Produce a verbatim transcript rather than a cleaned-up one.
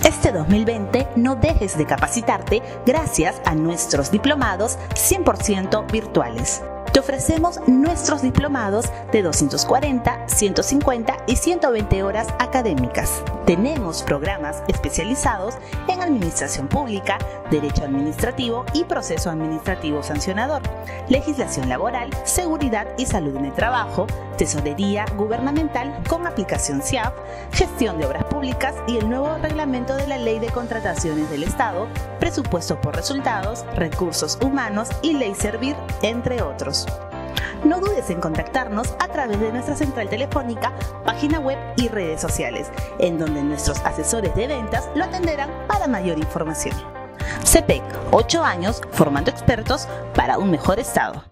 Este dos mil veinte no dejes de capacitarte gracias a nuestros diplomados cien por ciento virtuales. Te ofrecemos nuestros diplomados de doscientas cuarenta, ciento cincuenta y ciento veinte horas académicas. Tenemos programas especializados en Administración Pública, Derecho Administrativo y Proceso Administrativo Sancionador, Legislación Laboral, Seguridad y Salud en el Trabajo, Tesorería Gubernamental con aplicación C I A F, Gestión de Obras Públicas y el nuevo reglamento de la Ley de Contrataciones del Estado, Presupuesto por Resultados, Recursos Humanos y Ley Servir, entre otros. No dudes en contactarnos a través de nuestra central telefónica, página web y redes sociales, en donde nuestros asesores de ventas lo atenderán para mayor información. C E P E C, ocho años formando expertos para un mejor estado.